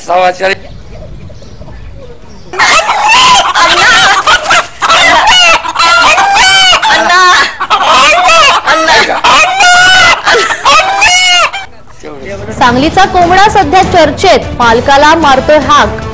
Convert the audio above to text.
सवाचारी सांगलीचा कोंबडा सध्या चर्चेत, मालकाला मारतोय हाक.